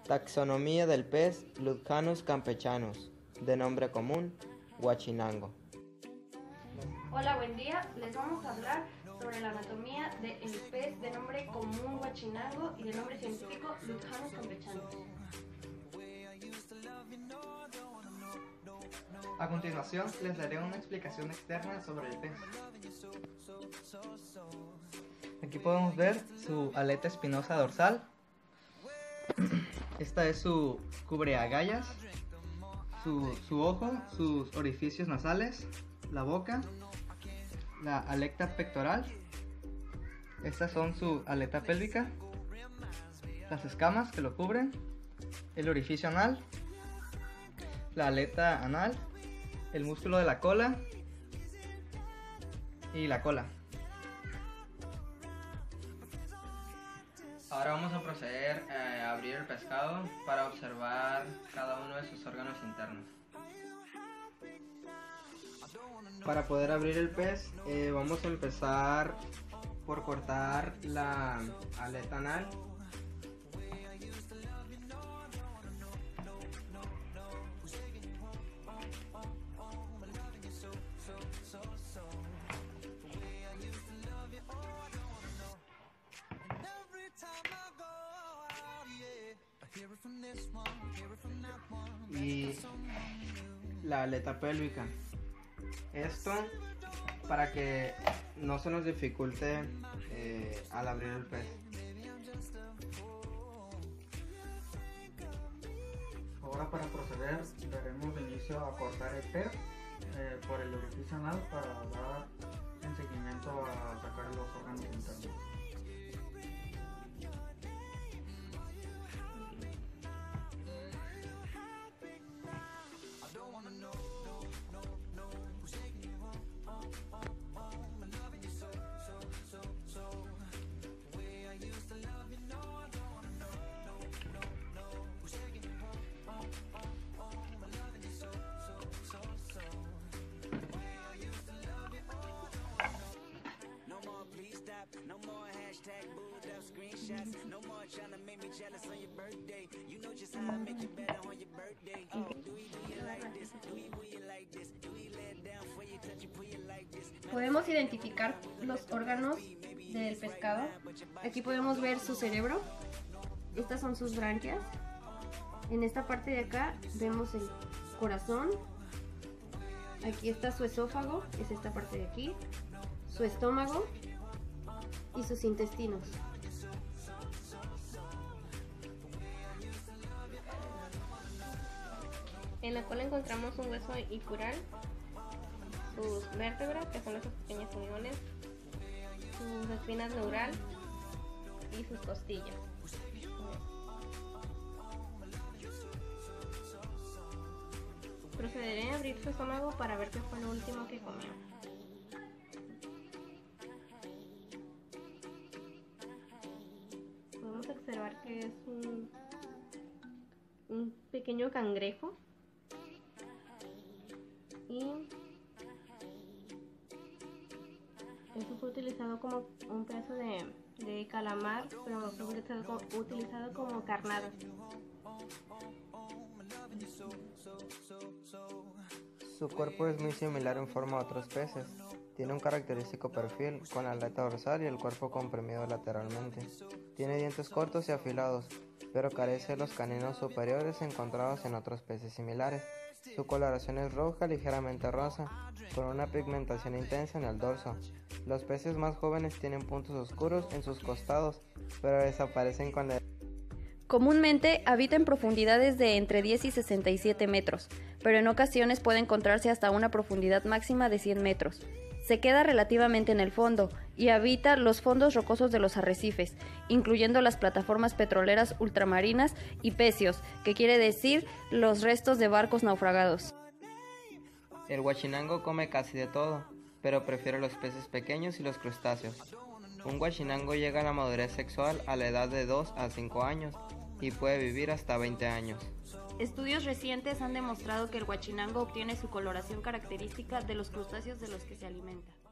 Taxonomía del pez Ludcanus campechanus, de nombre común, huachinango. Hola, buen día. Les vamos a hablar sobre la anatomía del pez de nombre común huachinango y de nombre científico Ludcanus campechanus. A continuación, les daré una explicación externa sobre el pez. Aquí podemos ver su aleta espinosa dorsal. Esta es su cubreagallas, su ojo, sus orificios nasales, la boca, la aleta pectoral. Estas son su aleta pélvica, las escamas que lo cubren, el orificio anal, la aleta anal, el músculo de la cola y la cola. Ahora vamos a proceder a abrir el pescado para observar cada uno de sus órganos internos. Para poder abrir el pez, vamos a empezar por cortar la aleta anal. Y la aleta pélvica. Esto para que no se nos dificulte al abrir el pez. Ahora, para proceder, daremos inicio a cortar el pez por el orificio anal para dar en seguimiento a sacar los órganos internos. No more hashtag booed up screenshots. No more trying to make me jealous on your birthday. You know just how I make you better on your birthday. Oh, do you like this? Do you like this? Do you let down for you, touch you, put you like this? Podemos identificar los órganos del pescado. Aquí podemos ver su cerebro. Estas son sus branquias. En esta parte de acá vemos el corazón. Aquí está su esófago, es esta parte de aquí. Su estómago y sus intestinos. En la cola encontramos un hueso icural, sus vértebras, que son esas pequeñas uniones, sus espinas neural y sus costillas. Procederé a abrir su estómago para ver qué fue lo último que comió. Podemos observar que es un pequeño cangrejo y esto fue utilizado como un pedazo de calamar, pero fue utilizado como carnada. Su cuerpo es muy similar en forma a otros peces. Tiene un característico perfil, con la aleta dorsal y el cuerpo comprimido lateralmente. Tiene dientes cortos y afilados, pero carece de los caninos superiores encontrados en otros peces similares. Su coloración es roja, ligeramente rosa, con una pigmentación intensa en el dorso. Los peces más jóvenes tienen puntos oscuros en sus costados, pero desaparecen con la edad. Comúnmente habita en profundidades de entre 10 y 67 metros, pero en ocasiones puede encontrarse hasta una profundidad máxima de 100 metros. Se queda relativamente en el fondo y habita los fondos rocosos de los arrecifes, incluyendo las plataformas petroleras ultramarinas y pecios, que quiere decir los restos de barcos naufragados. El huachinango come casi de todo, pero prefiere los peces pequeños y los crustáceos. Un huachinango llega a la madurez sexual a la edad de 2 a 5 años y puede vivir hasta 20 años. Estudios recientes han demostrado que el huachinango obtiene su coloración característica de los crustáceos de los que se alimenta.